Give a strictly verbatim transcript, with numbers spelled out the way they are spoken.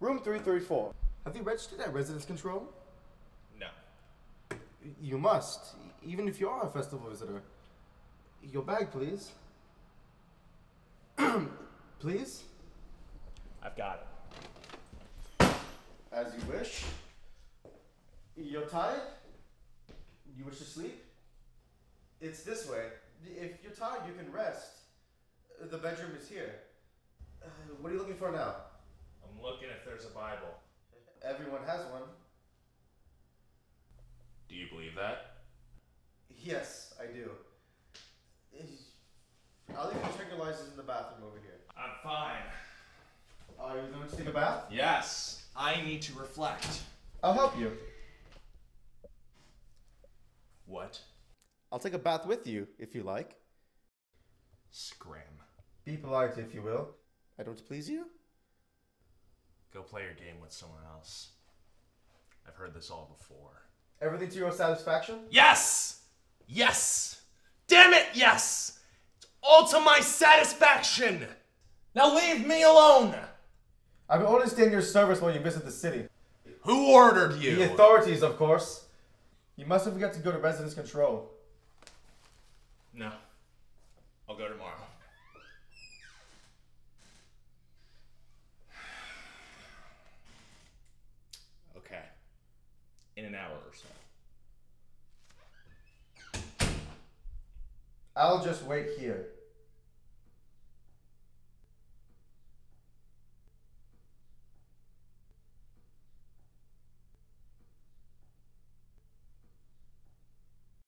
Room three thirty-four. Have you registered at Residence Control? No. You must, even if you are a festival visitor. Your bag, please. Please? I've got it. As you wish. You're tired? You wish to sleep? It's this way. If you're tired, you can rest. The bedroom is here. Uh, what are you looking for now? I'm looking if there's a Bible. Everyone has one. Do you believe that? Yes, I do. I'll leave the tranquilizers in the bathroom over here. I'm fine. Are you going to take a bath? Yes. I need to reflect. I'll help you. What? I'll take a bath with you, if you like. Scram. Be polite, if you will. I don't please you? Go play your game with someone else. I've heard this all before. Everything to your satisfaction? Yes! Yes! Damn it, yes! It's all to my satisfaction! Now leave me alone! I will only stay in your service while you visit the city. Who ordered you? The authorities, of course. You mustn't forget to go to Residence Control. No. I'll go tomorrow. Okay. In an hour or so. I'll just wait here.